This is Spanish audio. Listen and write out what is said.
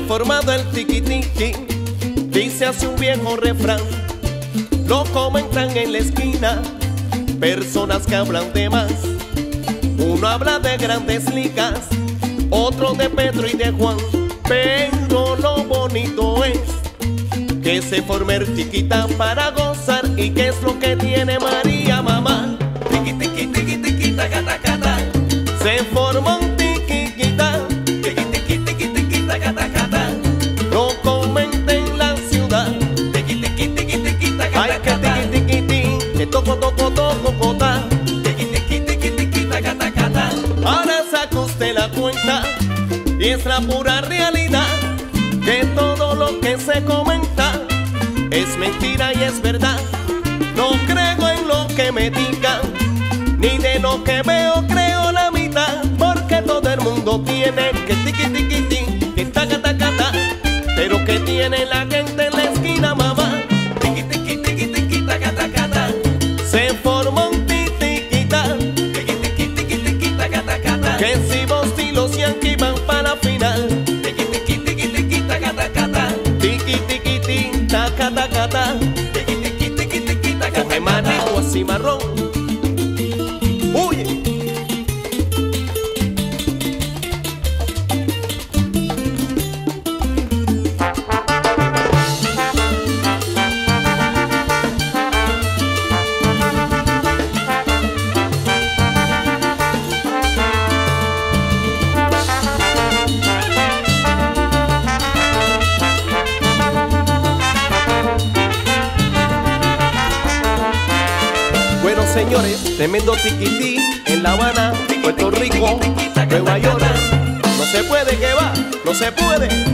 ha formado el tiki tiki, dice así un viejo refrán. Lo comentan en la esquina personas que hablan de más. Uno habla de grandes ligas, otro de Pedro y de Juan. Pero lo bonito es que se forme el tiquita para gozar. ¿Y qué es lo que tiene María, mamá? Tiki tiki tiki tiki taca taca ta. Se formó un tiquita, tiki tiki tiki tiki taca taca ta. Lo comenta en la ciudad. Tiki tiki tiki tiki taca taca ta. Ay, que tiki tiki tiki, que toco toco toco cota. Tiki tiki tiki tiki taca taca ta. Ahora saca usted la cuenta y es la pura realidad, que todo lo que se comenta es mentira y es verdad. No creo en lo que me digan, ni de lo que veo creo la mitad, porque todo el mundo tiene que tiki tiki tiki, que taca taca ta. Pero que tiene la gente en la esquina, mamá. Tiki tiki tiki tiki taca taca ta. Se formó un tiquita, tiki tiki tiki tiki taca taca ta. Que si vos y los Yankees van para la final. Tiki tiki tiki tiki taca taca ta. Tiki tiki tiki taca taca ta. Tiki tiki tiki tiki taca taca ta. Coge manico así marrón. Huye. Bueno, señores, tremendo tiquití en La Habana, Puerto Rico, Nueva York. No se puede que va, no se puede.